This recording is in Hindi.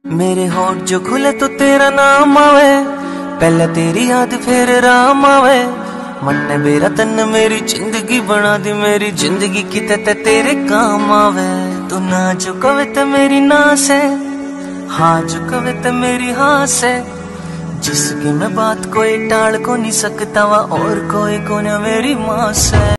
मेरे होठ जो खुले तो तेरा नाम आवे, पहले तेरी याद फिर राम आवे। मन ने मेरा तन मेरी जिंदगी बना दी, मेरी जिंदगी किते ते तेरे काम आवे। तू ना झुकावे ते मेरी ना से, हाँ झुकावे ते मेरी हाँ से। जिसकी मैं बात कोई टाल को नहीं सकता वा, और कोई को ना मेरी माँ से।